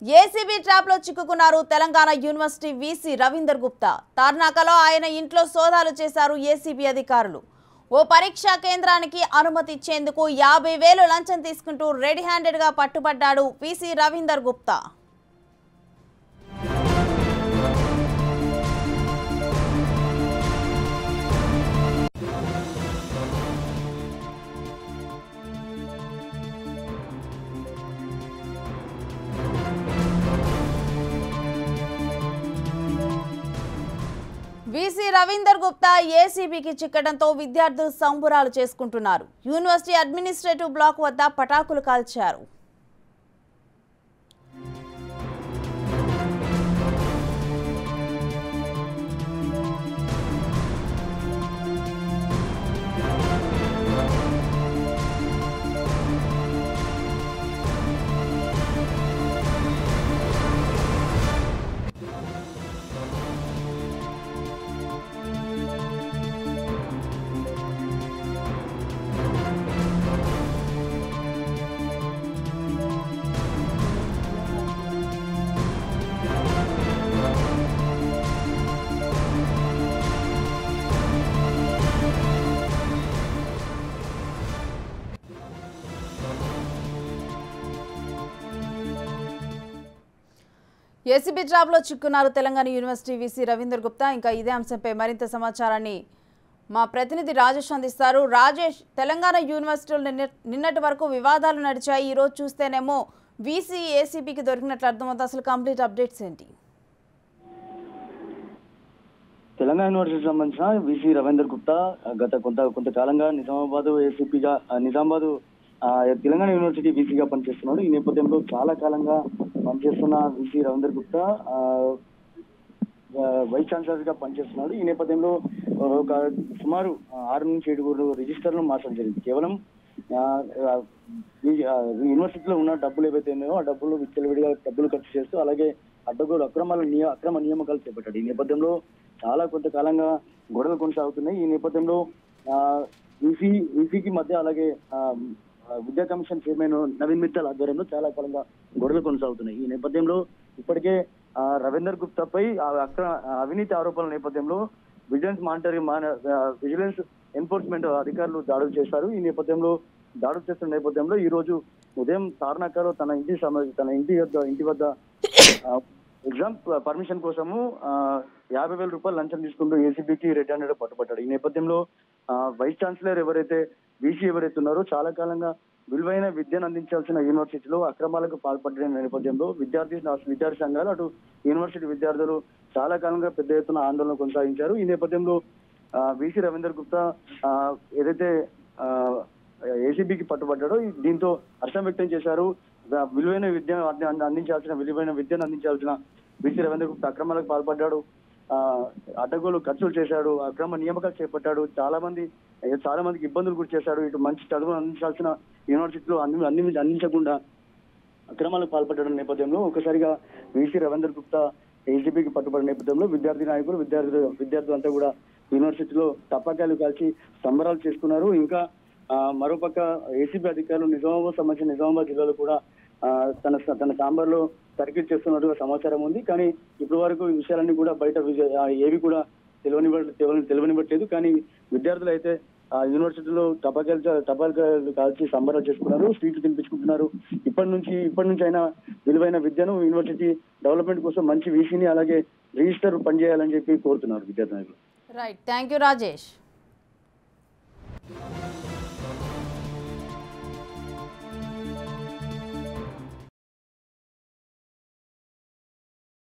ACB trap లో చిక్కుకున్నారు Telangana university VC Ravinder Gupta. తార్నాకలో ఆయన ఇంట్లో సోదాలు చేశారు ఏసీబీ అధికారులు. ఓ పరీక్షా కేంద్రానికి అనుమతి ఇచ్చేందుకు 50,000 లంచం తీసుకుంటూ రెడీ హ్యాండెడ్ గా పట్టుబడ్డాడు వీసీ రవీందర్ గుప్తా. వీసీ రవీందర్ గుప్తా ఏసీబీకి చిక్కడంతో విద్యార్థులు సంబురాలు చేసుకుంటున్నారు. యూనివర్సిటీ అడ్మినిస్ట్రేటివ్ బ్లాక్ వద్ద పటాకులు కాల్చారు. ఏసీబీ ట్రాప్ లో చిక్కున్నారు తెలంగాణ యూనివర్సిటీ వీసీ రవీందర్ గుప్తా. ఇంకా ఇదే అంశంపై మరింత సమాచారాన్ని మా ప్రతినిధి రాజేష్ అందిస్తారు. రాజేష్, తెలంగాణ యూనివర్సిటీలో నిన్నటి వరకు వివాదాలు నడిచాయి. ఈ రోజు చూస్తేనేమో వీసీ ఏసీబీకి దొరికినట్లు అర్థమవుతుంది. అసలు కంప్లీట్ అప్డేట్స్ ఏంటి? తెలంగాణ యూనివర్సిటీకి సంబంధించిన వీసీ రవీందర్ గుప్తా గత కొంతకాలంగా నిజామాబాద్ ఏసీపీగా నిజామాబాద్ తెలంగాణ యూనివర్సిటీ వీసీగా పనిచేస్తున్నాడు. ఈ నేపథ్యంలో చాలా కాలంగా పనిచేస్తున్న VC Ravinder Gupta vice chancellor గా పనిచేస్తున్నాడు. ఈ నేపథ్యంలో ఒక సుమారు 6 నుంచి 7 రిజిస్టర్లను మార్చడం జరిగింది. కేవలం యూనివర్సిటీలో ఉన్న డబ్బులు ఏవైతే ఉన్నాయో ఆ డబ్బులు విచ్చలవిడిగా డబ్బులు ఖర్చు చేస్తూ అలాగే అక్రమ నియామకాలు చేపట్టాడు. ఈ నేపథ్యంలో చాలా కొంతకాలంగా గొడవలు కొనసాగుతున్నాయి. ఈ నేపథ్యంలో వీసీకి మధ్య అలాగే విద్యా కమిషన్ చైర్మన్ నవీన్ మిట్టల్ ఆధ్వర్యంలో చాలా కాలంగా గొడవలు కొనసాగుతున్నాయి. ఈ నేపథ్యంలో ఇప్పటికే రవీందర్ గుప్తాపై అవినీతి ఆరోపణల నేపథ్యంలో విజిలెన్స్ ఎన్ఫోర్స్మెంట్ అధికారులు దాడులు చేశారు. ఈ నేపథ్యంలో దాడులు చేస్తున్న నేపథ్యంలో ఈ రోజు ఉదయం తార్నాకలో తన ఇంటి వద్ద ఎగ్జామ్ పర్మిషన్ కోసము 50,000 రూపాయలు లంచం తీసుకుంటూ ఏసీబీకి రెడ్ హ్యాండెడ్ పట్టుబట్టాడు. ఈ నేపథ్యంలో వైస్ ఛాన్సలర్ వీసీ ఎవరైతే ఉన్నారో చాలా కాలంగా విలువైన విద్యను అందించాల్సిన యూనివర్సిటీలో అక్రమాలకు పాల్పడిన నేపథ్యంలో విద్యార్థి సంఘాలు అటు యూనివర్సిటీ విద్యార్థులు చాలా కాలంగా పెద్ద ఎత్తున ఆందోళన కొనసాగించారు. ఈ నేపథ్యంలో వీసీ రవీందర్ గుప్తా ఏదైతే ఏసీబీకి పట్టుబడ్డాడో దీంతో హర్షం వ్యక్తం చేశారు. విలువైన విద్యను అందించాల్సిన వీసీ రవీందర్ గుప్తా అక్రమాలకు పాల్పడ్డాడు, అడ్డగోలు ఖర్చులు చేశాడు, అక్రమ నియామకాలు చేపట్టాడు, చాలా మందికి ఇబ్బందులు గురి చేశాడు. ఇటు మంచి చదువును అందించాల్సిన యూనివర్సిటీలో అందించకుండా అక్రమాలకు పాల్పడ్డ నేపథ్యంలో ఒకసారిగా వీసీ రవీందర్ గుప్తా ఏసీబీకి పట్టుబడిన నేపథ్యంలో విద్యార్థి నాయకులు విద్యార్థులంతా కూడా యూనివర్సిటీలో టపాకాయలు కాల్చి సంబరాలు చేసుకున్నారు. ఇంకా మరోపక్క ఏసీబీ అధికారులు నిజామాబాద్ జిల్లాలో కూడా తన ఛాంబర్లో తనిఖీ చేస్తున్నట్టుగా సమాచారం ఉంది. కానీ ఇప్పటి వరకు ఈ విషయాలన్నీ కూడా బయట ఏవి కూడా తెలియనివ్వట్లేదు. కానీ విద్యార్థులు అయితే యూనివర్సిటీలో టపాకాయలు కాల్చి సంబరాలు చేసుకున్నారు, స్వీట్లు తినిపించుకుంటున్నారు. ఇప్పటి నుంచి అయినా విలువైన విద్యను యూనివర్సిటీ డెవలప్మెంట్ కోసం మంచి వీసీని అలాగే రిజిస్టర్ పనిచేయాలని చెప్పి కోరుతున్నారు విద్యార్థి నాయకులు. Right, thank you Rajesh.